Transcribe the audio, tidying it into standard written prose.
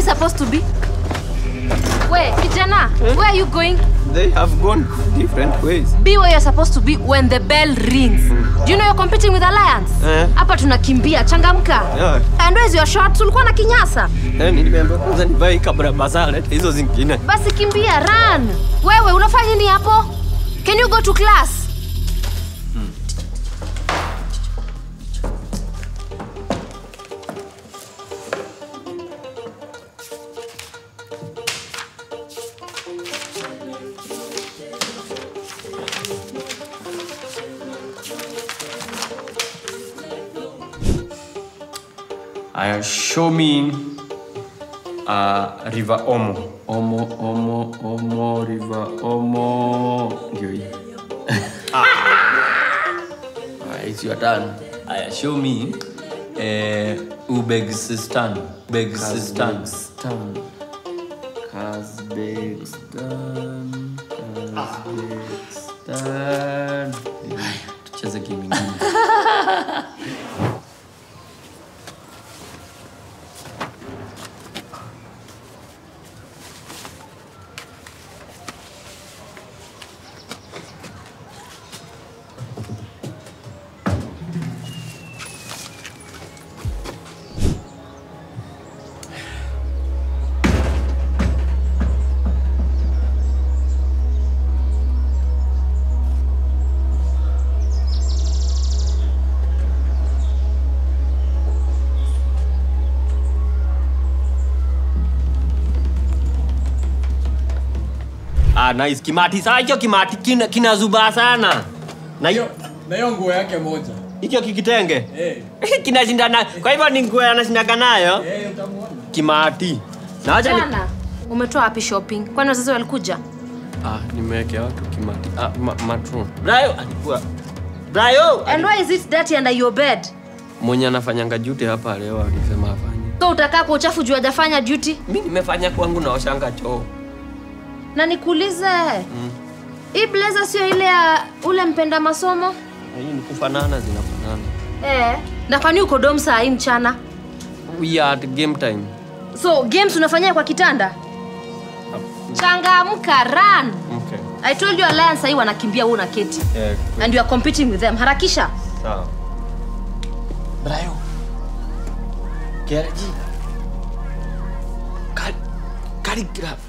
supposed to be? Where, kijana? Where are you going? They have gone different ways. Be where you're supposed to be when the bell rings. Do you know you're competing with Alliance? Hapa tunakimbia, changamka. And where's your shorts? Ulikuwa na kinyasa? Nimeambiwa kwanza nivae kabla basale hizo zingine. Basi kimbia, run. Wewe unafanya nini hapo? Can you go to class? Show me River Omo. Omo, River Omo. It's your turn. Show me Uzbekistan. Kazakhstan. Tucheze game nyingine. Nice. Kimati saa hiyo kimati kinazuba sana. Na hiyo nguo yake moja. Hicho kikitenge? Kinashindana. Kwa hivyo ni nguo anashindana nayo? Utamuona. Kimati. Na acha ni umetoa wapi shopping? Kwani wazazi walikuja? Nimewekea watu kimati. Matron. Brayo alikuwa. Brayo. And why is it dirty under your bed? Mwenye anafanyanga duty hapa leo alisema afanye. So utakaa kwa uchafu juu hajafanya duty? Mimi nimefanya kwangu na oshanga choo. Na nikuulize, hii blazer sio ile ya ule mpenda masomo? Hii ni kufanana, zinafanana. Na kwani uko dom saa hii mchana? We are at game time. So games unafanyia kwa kitanda? Changamka, run. Okay. I told you Alliance hii wanakimbia wewe unaketi. And you are competing with them. Harakisha. Sawa. Brayo. Kiaraji. Kaligraph.